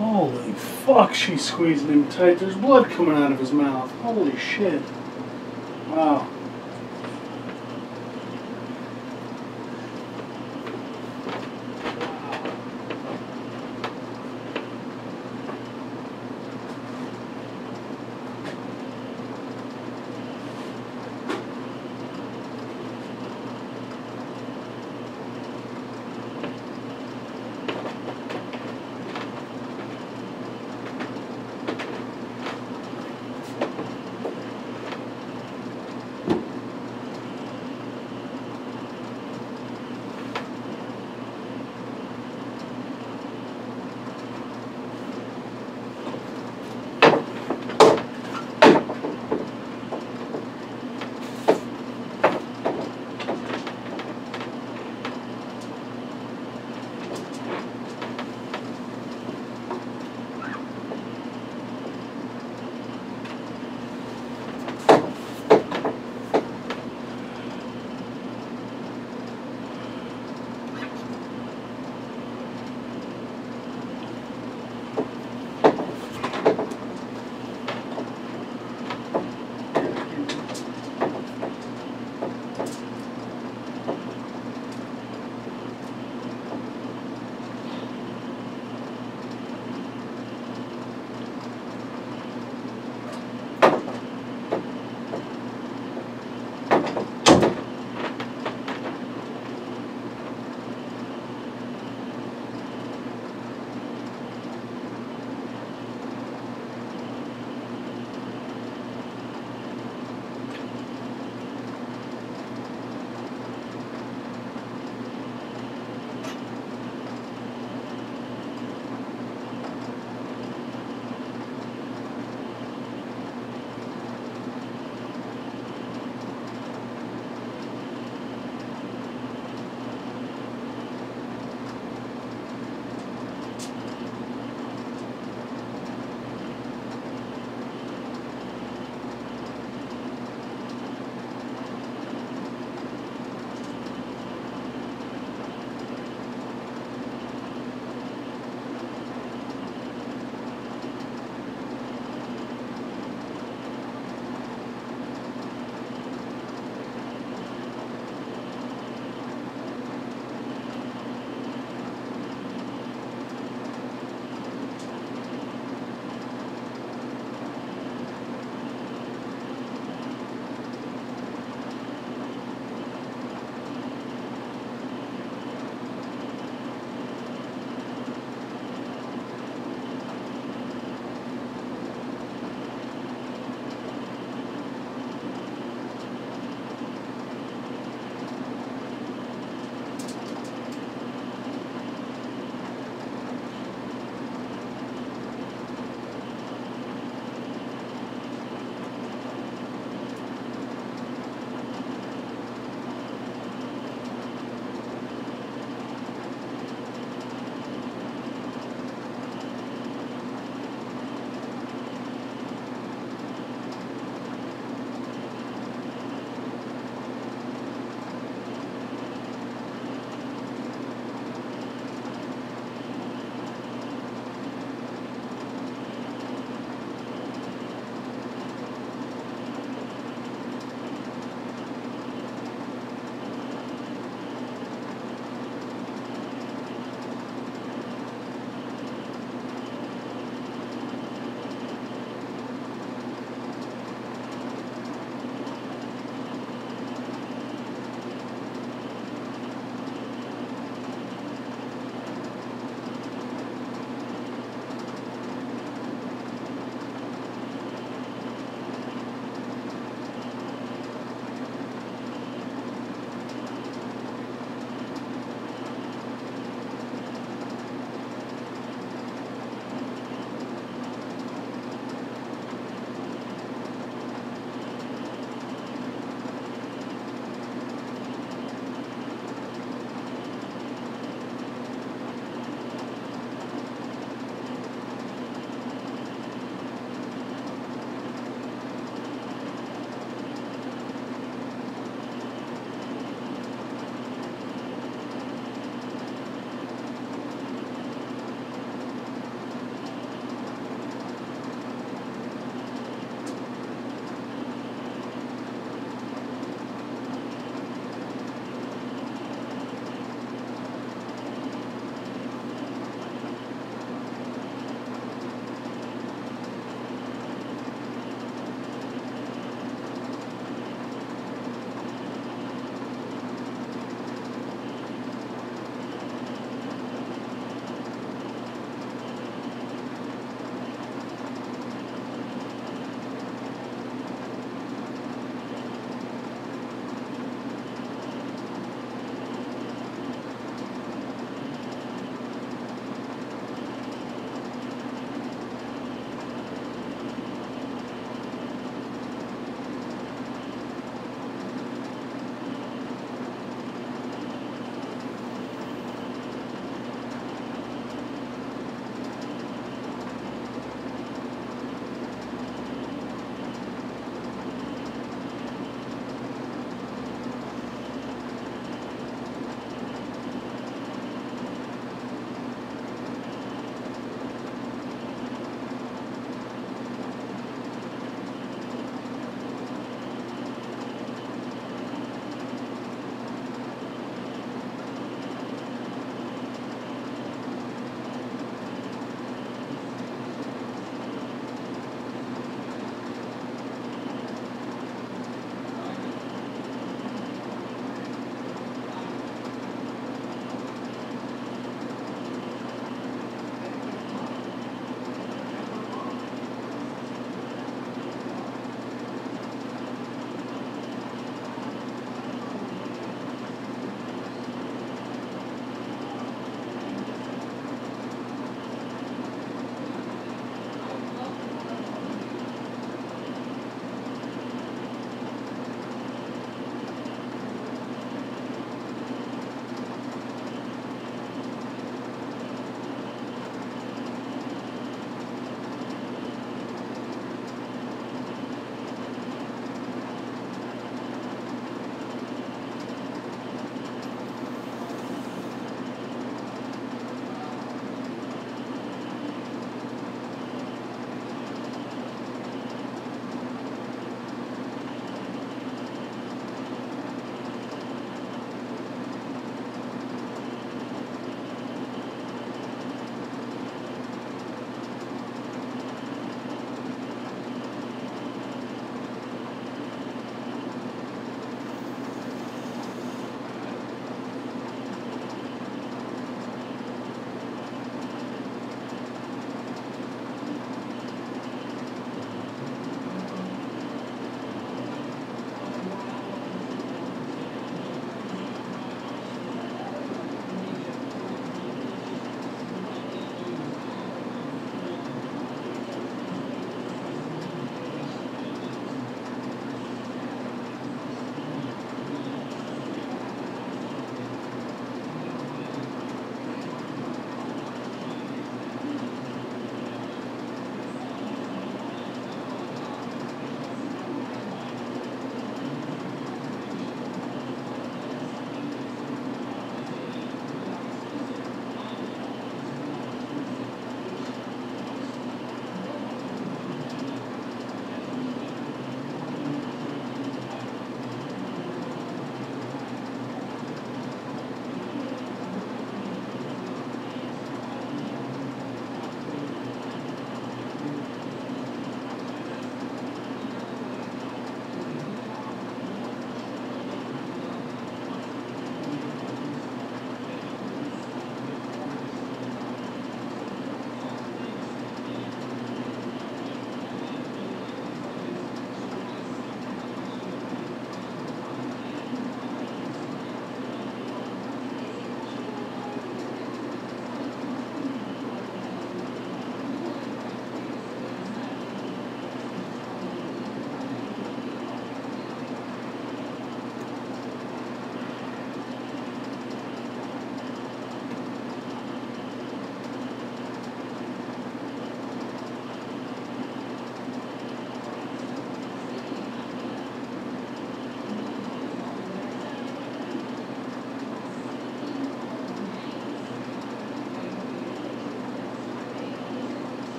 Holy fuck, she's squeezing him tight. There's blood coming out of his mouth. Holy shit. Wow.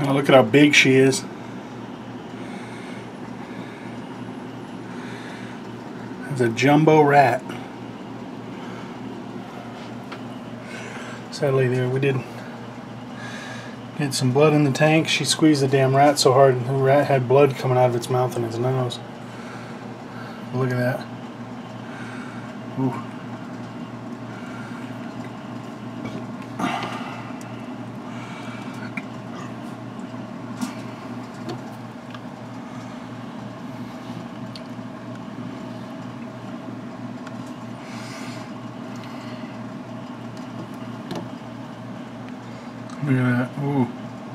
Now look at how big she is. It's a jumbo rat. Sadly, there we did get some blood in the tank. She squeezed the damn rat so hard, and the rat had blood coming out of its mouth and its nose. Look at that. Ooh. Look at that. Ooh.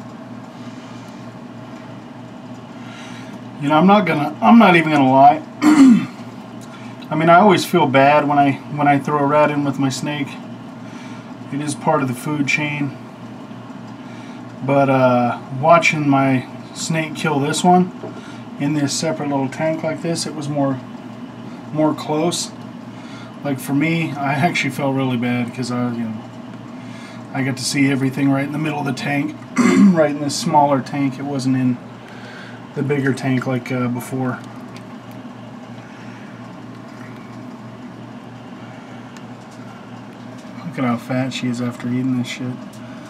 You know, I'm not even gonna lie. I mean, I always feel bad when I throw a rat in with my snake. It is part of the food chain. But watching my snake kill this one in this separate little tank like this, it was more close. Like for me, I actually felt really bad because I got to see everything right in the middle of the tank, right in this smaller tank. It wasn't in the bigger tank like before. Look at how fat she is after eating this shit.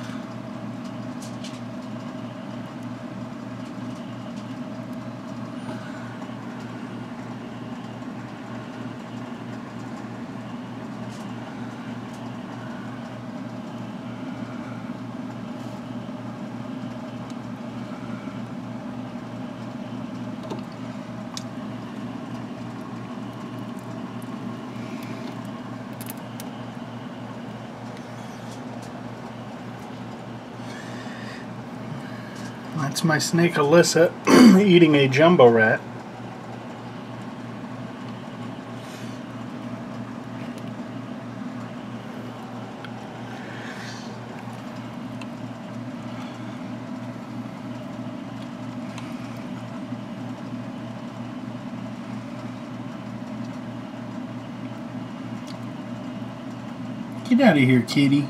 That's my snake Alissa eating a jumbo rat. Get out of here, kitty.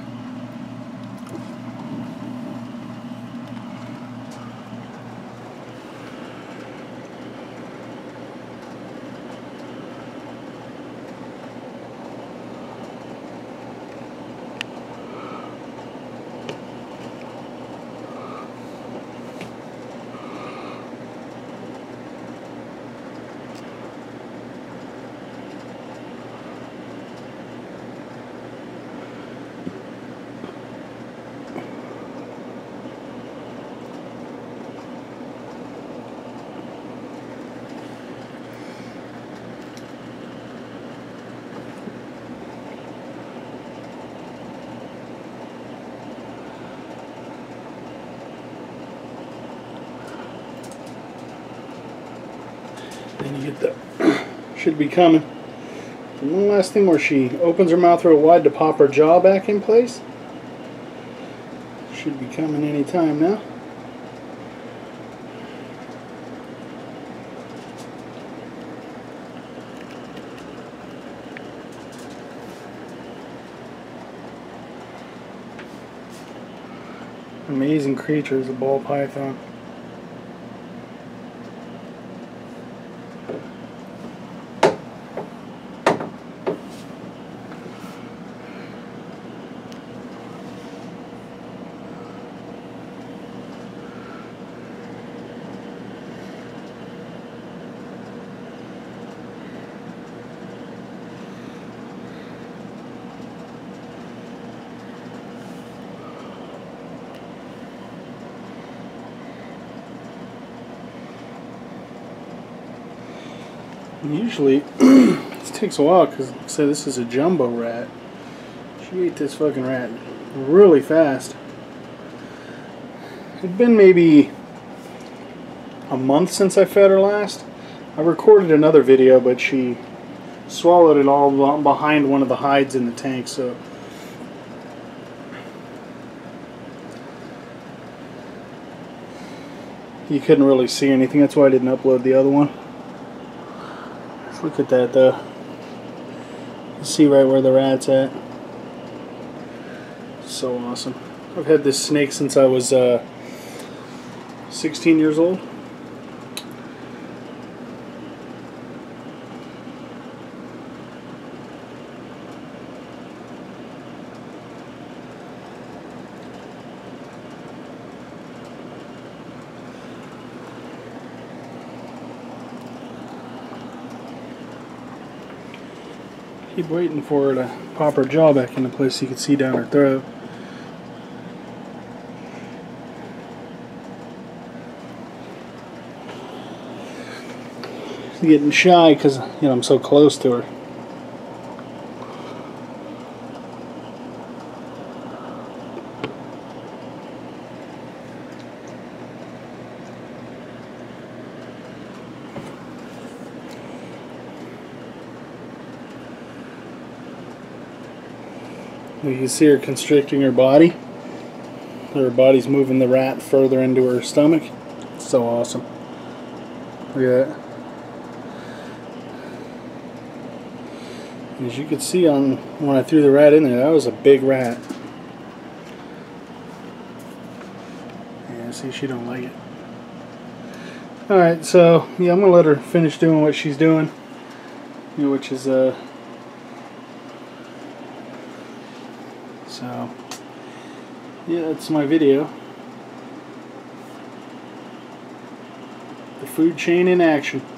Then you get the, should be coming. And one last thing where she opens her mouth real wide to pop her jaw back in place. Should be coming any time now. Amazing creature is a ball python. Usually, this takes a while because, like I said, this is a jumbo rat. She ate this fucking rat really fast. It'd been maybe a month since I fed her last. I recorded another video, but she swallowed it all behind one of the hides in the tank, so you couldn't really see anything. That's why I didn't upload the other one. Look at that though. You see right where the rat's at. So awesome. I've had this snake since I was 16 years old. Keep waiting for her to pop her jaw back into place so you can see down her throat. She's getting shy because, you know, I'm so close to her. You can see her constricting her body. Her body's moving the rat further into her stomach. It's so awesome. Look at that. As you could see on when I threw the rat in there, that was a big rat. Yeah, see, she don't like it. Alright, so yeah, I'm gonna let her finish doing what she's doing. You know, which is so yeah, that's my video. The food chain in action.